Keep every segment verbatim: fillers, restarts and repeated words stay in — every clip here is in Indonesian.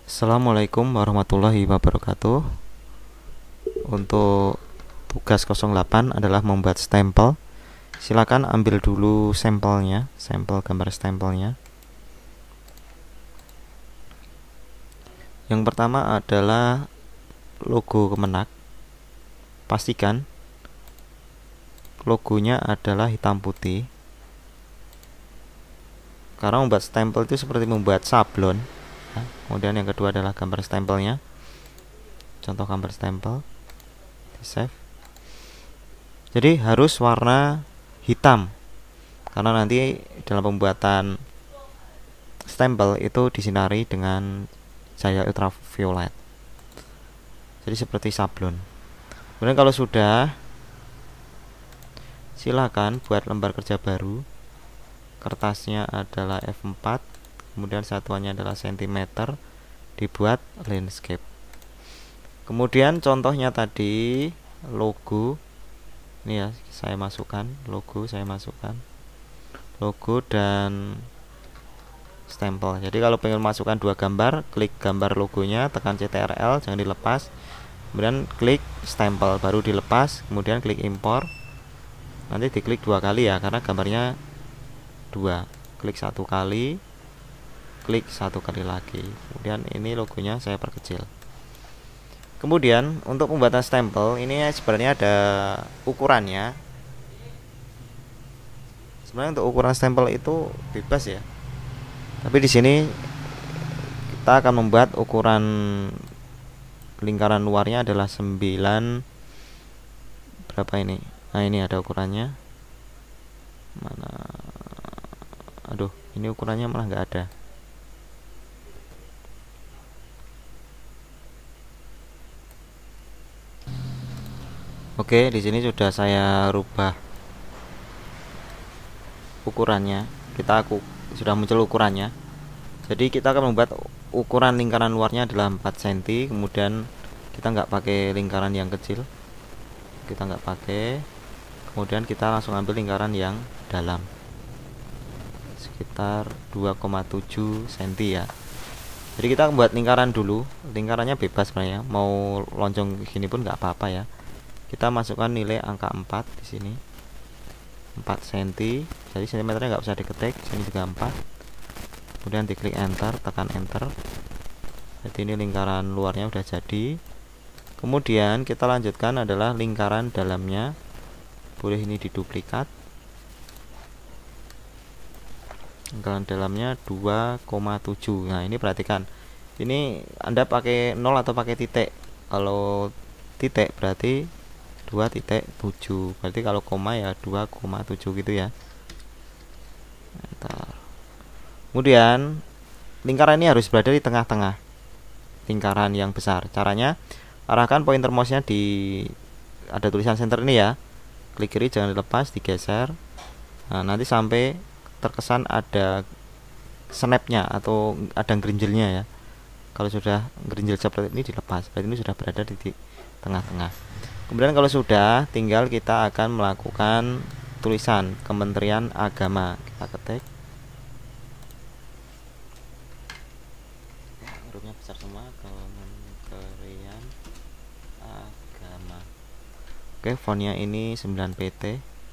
Assalamualaikum warahmatullahi wabarakatuh. Untuk tugas nol delapan adalah membuat stempel. Silakan ambil dulu sampelnya, sampel gambar stempelnya. Yang pertama adalah logo Kemenak. Pastikan logonya adalah hitam putih. Karena membuat stempel itu seperti membuat sablon. Kemudian yang kedua adalah gambar stempelnya, contoh gambar stempel, di save. Jadi harus warna hitam, karena nanti dalam pembuatan stempel itu disinari dengan cahaya ultraviolet, jadi seperti sablon. Kemudian kalau sudah, silakan buat lembar kerja baru. Kertasnya adalah F empat, kemudian satuannya adalah sentimeter, dibuat landscape. Kemudian contohnya tadi logo, ini ya saya masukkan logo, saya masukkan logo dan stempel. Jadi kalau pengen masukkan dua gambar, klik gambar logonya, tekan Ctrl, jangan dilepas, kemudian klik stempel, baru dilepas, kemudian klik impor. Nanti diklik dua kali ya, karena gambarnya dua. Klik satu kali, klik satu kali lagi, kemudian ini logonya saya perkecil. Kemudian untuk pembuatan stempel ini sebenarnya ada ukurannya. Sebenarnya untuk ukuran stempel itu bebas ya, tapi di sini kita akan membuat ukuran lingkaran luarnya adalah sembilan berapa ini. Nah ini ada ukurannya, mana, aduh ini ukurannya malah nggak ada. Oke, di sini sudah saya rubah ukurannya. Kita aku sudah muncul ukurannya. Jadi kita akan membuat ukuran lingkaran luarnya adalah empat sentimeter. Kemudian kita nggak pakai lingkaran yang kecil, kita nggak pakai. Kemudian kita langsung ambil lingkaran yang dalam, sekitar dua koma tujuh sentimeter ya. Jadi kita membuat lingkaran dulu. Lingkarannya bebas sebenarnya, mau lonjong gini pun nggak apa-apa ya. Kita masukkan nilai angka empat di sini, empat sentimeter. Jadi sentimeternya nggak usah diketik, sini juga empat. Kemudian diklik enter, tekan enter. Jadi ini lingkaran luarnya udah jadi. Kemudian kita lanjutkan adalah lingkaran dalamnya. Boleh ini diduplikat. Lingkaran dalamnya dua koma tujuh. Nah ini perhatikan, ini Anda pakai nol atau pakai titik. Kalau titik berarti dua titik tujuh, berarti kalau koma ya dua koma tujuh gitu ya. Enter. Kemudian lingkaran ini harus berada di tengah-tengah lingkaran yang besar. Caranya, arahkan pointer mouse-nya di ada tulisan center ini ya. Klik kiri, jangan dilepas, digeser. Nah, nanti sampai terkesan ada snap-nya atau ada gerinjelnya ya. Kalau sudah gerinjel seperti ini dilepas, berarti ini sudah berada di tengah-tengah. Kemudian kalau sudah, tinggal kita akan melakukan tulisan Kementerian Agama. Kita ketik, hurufnya besar semua, Kementerian Agama. Oke, fontnya ini sembilan P T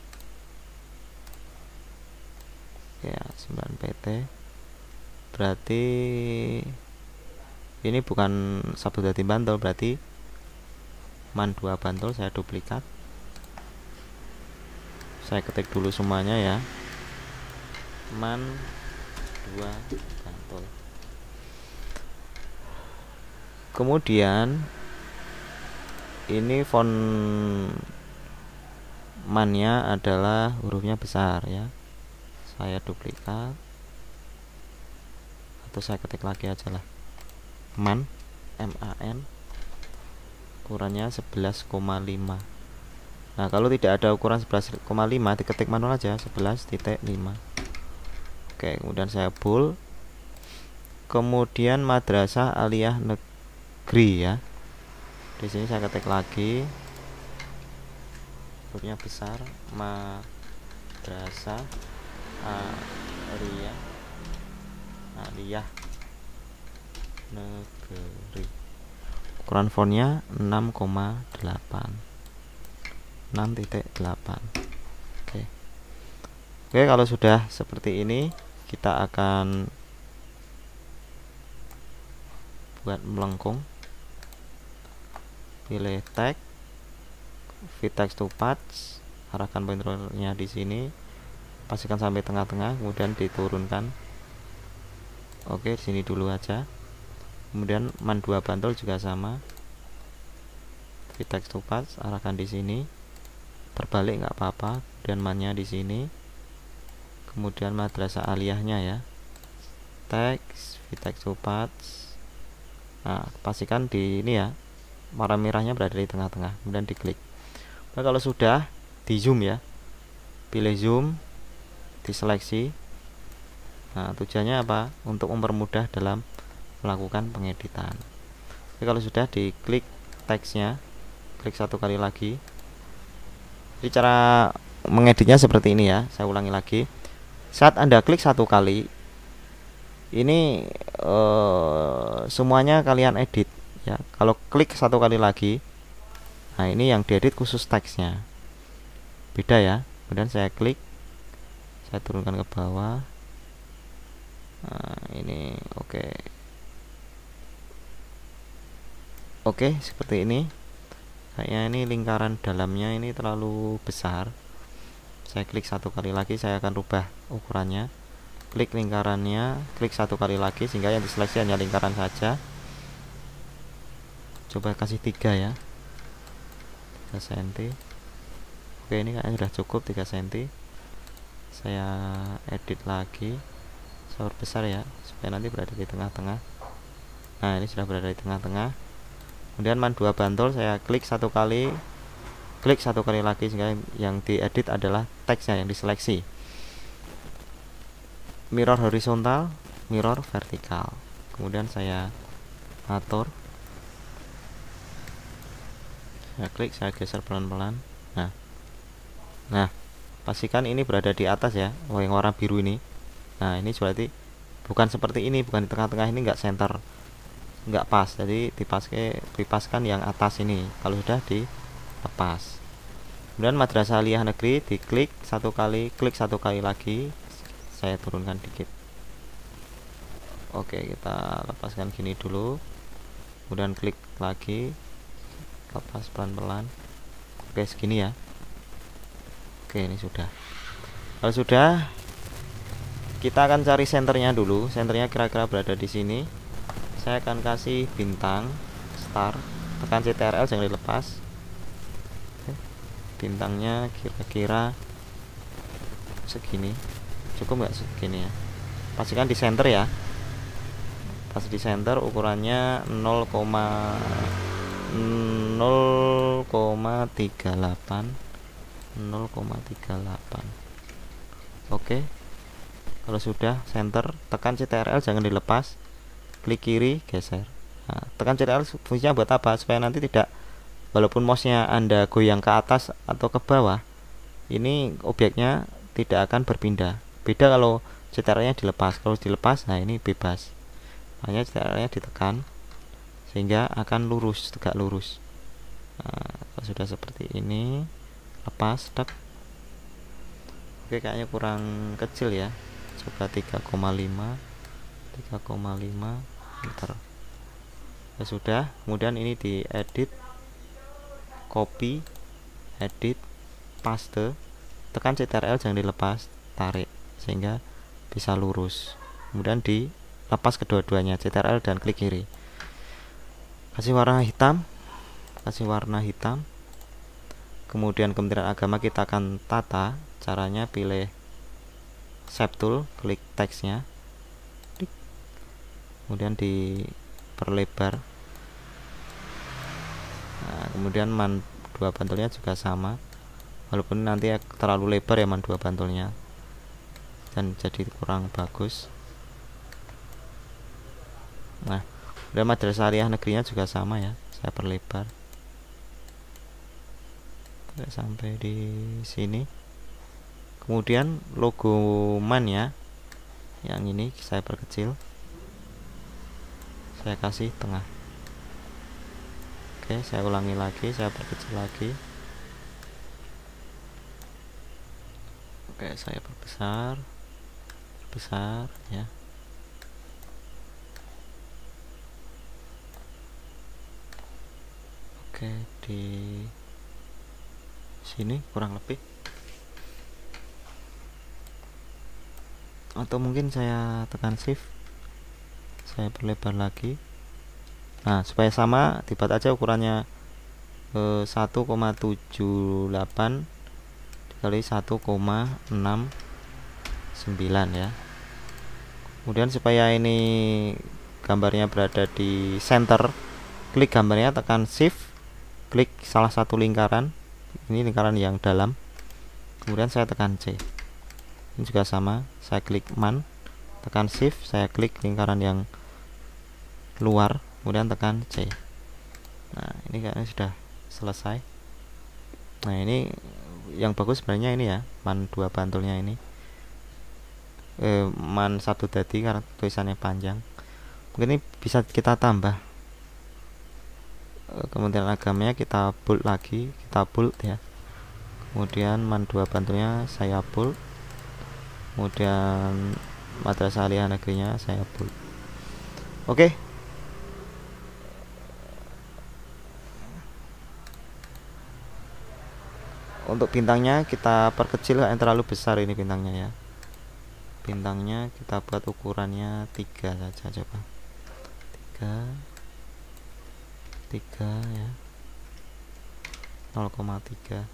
ya, sembilan P T. Berarti ini bukan Sabtu Dadi Bantul, berarti man dua Bantul. Saya duplikat, saya ketik dulu semuanya ya, man dua Bantul. Kemudian ini font mannya adalah hurufnya besar ya, saya duplikat atau saya ketik lagi aja lah, man, M A N, ukurannya sebelas koma lima. Nah kalau tidak ada ukuran sebelas koma lima, diketik manual aja sebelas titik lima. Oke, kemudian saya bold. Kemudian Madrasah Aliyah Negeri ya, di sini saya ketik lagi, hurufnya besar, Madrasah Aliyah Aliyah Negeri. Ukuran fontnya enam koma delapan, enam titik delapan. Oke. Oke, kalau sudah seperti ini, kita akan buat melengkung. Pilih tag, fit text to path, arahkan pointernya di sini, pastikan sampai tengah-tengah, kemudian diturunkan. Oke, di sini dulu aja. Kemudian man dua bantul juga sama, fit text to path, arahkan di sini, terbalik nggak apa-apa. Kemudian mannya di sini, kemudian madrasah aliyahnya ya, teks, fit text to path. Nah, pastikan di ini ya, warna merahnya berada di tengah-tengah, kemudian diklik. Nah, kalau sudah, di zoom ya, pilih zoom, diseleksi. Nah, tujuannya apa? Untuk mempermudah dalam melakukan pengeditan. Jadi kalau sudah, diklik teksnya, klik satu kali lagi. Jadi cara mengeditnya seperti ini ya, saya ulangi lagi. Saat Anda klik satu kali, ini eh, semuanya kalian edit ya. Kalau klik satu kali lagi, nah ini yang diedit khusus teksnya, beda ya. Kemudian saya klik, saya turunkan ke bawah. Nah, ini oke. Okay. Oke, seperti ini. Kayaknya ini lingkaran dalamnya ini terlalu besar. Saya klik satu kali lagi, saya akan rubah ukurannya. Klik lingkarannya, klik satu kali lagi sehingga yang diseleksi hanya lingkaran saja. Coba kasih tiga ya, tiga sentimeter. Oke, ini kayaknya sudah cukup tiga sentimeter. Saya edit lagi, saya perbesar ya, supaya nanti berada di tengah-tengah. Nah, ini sudah berada di tengah-tengah. Kemudian man dua bantul, saya klik satu kali, klik satu kali lagi sehingga yang diedit adalah teksnya yang diseleksi. Mirror horizontal, mirror vertikal. Kemudian saya atur, saya klik, saya geser pelan-pelan. Nah, nah, pastikan ini berada di atas ya, oh, yang warna biru ini. Nah, ini berarti bukan seperti ini, bukan di tengah-tengah, ini enggak center, nggak pas, jadi dipaske, dipaskan yang atas ini. Kalau sudah dilepas, kemudian madrasah aliyah negeri diklik satu kali, klik satu kali lagi, saya turunkan dikit. Oke, kita lepaskan gini dulu, kemudian klik lagi, lepas pelan-pelan. Oke, segini ya. Oke, ini sudah. Kalau sudah, kita akan cari senternya dulu. Senternya kira-kira berada di sini. Saya akan kasih bintang star, tekan C T R L jangan dilepas. Oke. Bintangnya kira-kira segini, cukup nggak segini ya? Pastikan di center ya, pas di center. Ukurannya nol koma tiga delapan, nol koma tiga delapan. Oke, kalau sudah center, tekan C T R L jangan dilepas, klik kiri, geser. Nah, tekan C T R L fungsinya buat apa? Supaya nanti tidak, walaupun mouse-nya Anda goyang ke atas atau ke bawah, ini objeknya tidak akan berpindah. Beda kalau C T R L-nya dilepas. Kalau dilepas, nah ini bebas. Hanya C T R L-nya ditekan sehingga akan lurus, tegak lurus. Nah, kalau sudah seperti ini, lepas, tek. Oke, kayaknya kurang kecil ya. Coba tiga koma lima, tiga koma lima meter. Ya sudah, kemudian ini diedit, copy, edit, paste, tekan C T R L jangan dilepas, tarik sehingga bisa lurus. Kemudian dilepas kedua-duanya, C T R L dan klik kiri. Kasih warna hitam, kasih warna hitam. Kemudian Kementerian Agama kita akan tata. Caranya pilih Shape Tool, klik teksnya, kemudian diperlebar. Nah, kemudian man dua bantulnya juga sama, walaupun nanti terlalu lebar ya man dua bantulnya dan jadi kurang bagus. Nah, kemudian madrasah aliyah negerinya juga sama ya, saya perlebar sampai di sini. Kemudian logo man ya, yang ini saya perkecil, saya kasih tengah. Oke, saya ulangi lagi, saya perkecil lagi. Oke, saya perbesar, besar ya. Oke, di sini kurang lebih. Atau mungkin saya tekan shift, saya perlebar lagi. Nah, supaya sama dibuat aja ukurannya eh, satu koma tujuh delapan dikali satu koma enam sembilan ya. Kemudian supaya ini gambarnya berada di center, klik gambarnya, tekan shift, klik salah satu lingkaran, ini lingkaran yang dalam, kemudian saya tekan C. Ini juga sama, saya klik man, tekan shift, saya klik lingkaran yang luar, kemudian tekan C. Nah, ini kayaknya sudah selesai. Nah, ini yang bagus sebenarnya ini ya, man dua bantulnya ini, eh, man satu tadi karena tulisannya panjang. Mungkin ini bisa kita tambah. eh, kemudian agamanya kita bold lagi, kita bold ya. Kemudian man dua bantulnya saya bold. Kemudian madrasah aliyah negerinya saya bold. Oke. Untuk bintangnya kita perkecil, yang terlalu besar ini bintangnya ya. Bintangnya kita buat ukurannya tiga saja, coba. tiga tiga ya. nol koma tiga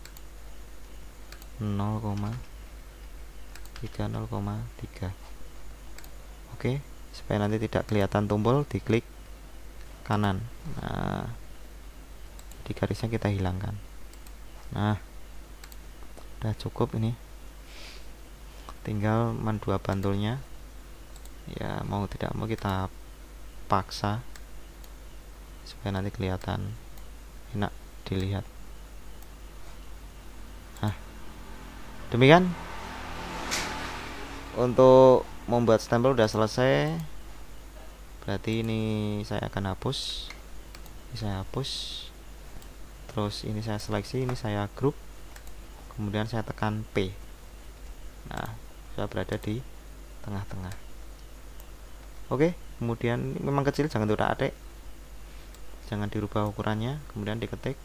nol koma tiga nol koma tiga. Oke, supaya nanti tidak kelihatan tumpul, diklik kanan. Nah, di garisnya kita hilangkan. Nah, udah cukup ini. Tinggal man dua bantulnya. Ya, mau tidak mau kita paksa supaya nanti kelihatan enak dilihat. Nah, demikian untuk membuat stempel udah selesai. Berarti ini saya akan hapus. Ini saya hapus. Terus ini saya seleksi, ini saya grup. Kemudian saya tekan P. Nah, saya berada di tengah-tengah. Oke, kemudian ini memang kecil, jangan diutak-atik. Jangan dirubah ukurannya. Kemudian diketik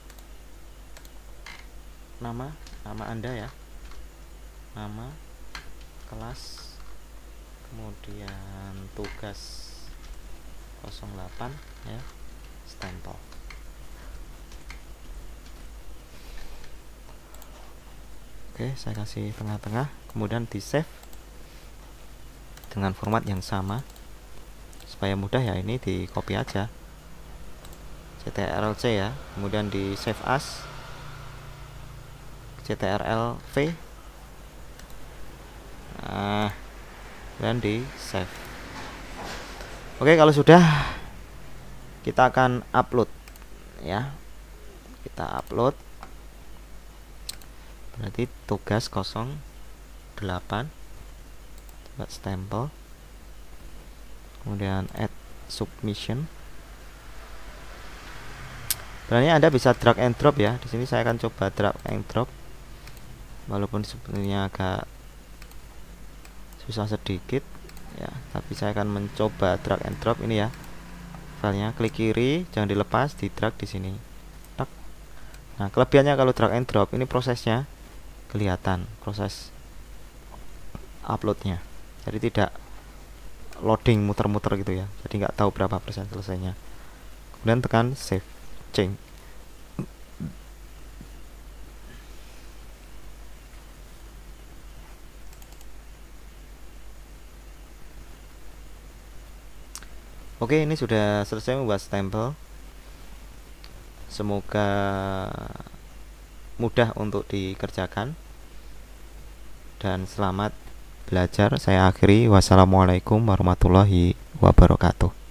nama, nama Anda ya. Nama, kelas, kemudian tugas nol delapan ya, stempel. Oke, saya kasih tengah-tengah, kemudian di save dengan format yang sama supaya mudah ya. Ini di copy aja, ctrl C ya, kemudian di save as, ctrl V, nah, dan di save. Oke, kalau sudah kita akan upload ya. Kita upload. Berarti tugas nol delapan buat stempel. Kemudian add submission. Sebenarnya Anda bisa drag and drop ya. Di sini saya akan coba drag and drop. Walaupun sebenarnya agak susah sedikit ya, tapi saya akan mencoba drag and drop ini ya. Filenya klik kiri, jangan dilepas, di drag di sini. Tak. Nah, kelebihannya kalau drag and drop ini prosesnya kelihatan, proses uploadnya. Jadi tidak loading muter-muter gitu ya. Jadi nggak tahu berapa persen selesainya. Kemudian tekan save change. Oke, ini sudah selesai membuat stempel. Semoga mudah untuk dikerjakan dan selamat belajar. Saya akhiri, wassalamualaikum warahmatullahi wabarakatuh.